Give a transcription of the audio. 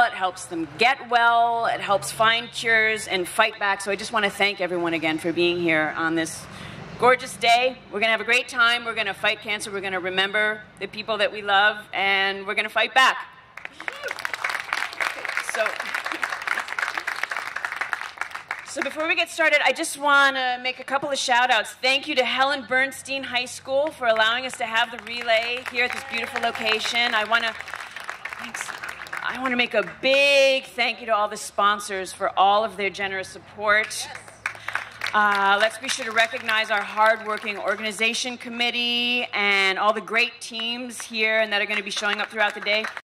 It helps them get well, it helps find cures and fight back. So I just want to thank everyone again for being here on this gorgeous day. We're going to have a great time. We're going to fight cancer. We're going to remember the people that we love, and we're going to fight back. So before we get started, I just want to make a couple of shout-outs. Thank you to Helen Bernstein High School for allowing us to have the relay here at this beautiful location. I want to make a big thank you to all the sponsors for all of their generous support. Let's be sure to recognize our hardworking organization committee and all the great teams here and that are going to be showing up throughout the day.